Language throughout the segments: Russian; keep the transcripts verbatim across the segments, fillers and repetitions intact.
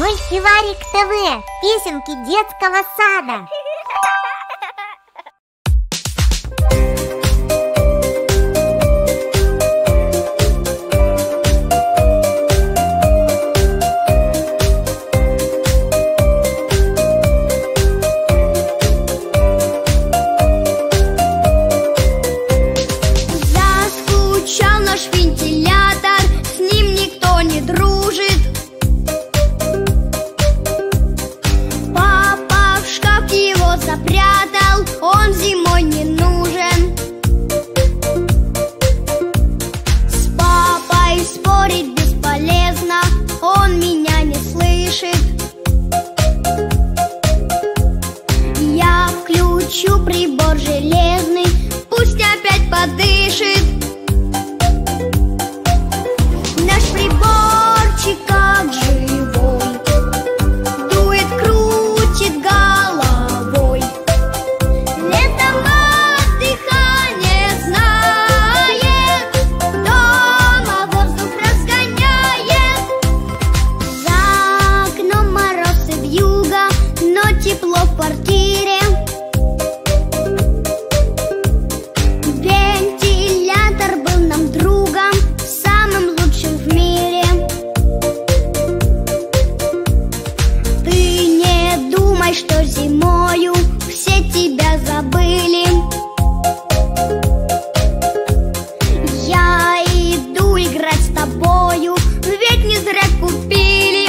Мультиварик ТВ. Песенки детского сада. Заскучал наш вентилятор, с ним никто не дружит. Папа в шкаф его запрятал, он зимой не нужен. С папой спорить бесполезно, он меня не слышит. Я включу прибор железный, пусть опять подышит. Наш приборчик как живой, дует, крутит головой. Летом отдыха не знает, дома воздух разгоняет. За окном мороз и вьюга, но тепло в квартире. Вентилятор был нам другом, самым лучшим в мире. Ты не думай, что зимою все тебя забыли. Я иду играть с тобою, ведь не зря купили.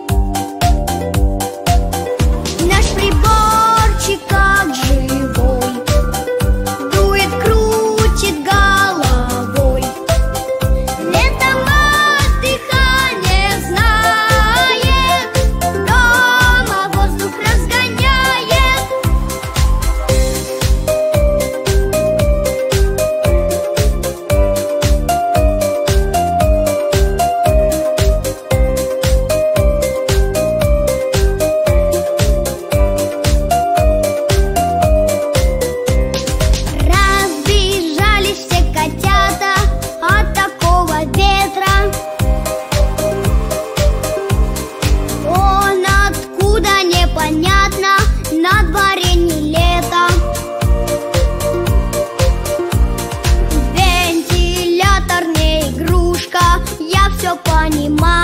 Наш приборчик как живой, дует, крутит головой. Летом отдыха не знает, дома воздух разгоняет. Разбежались все котята от такого ветра. Он откуда непонятно, на дворе не лето. Вентилятор не игрушка, я все понимаю.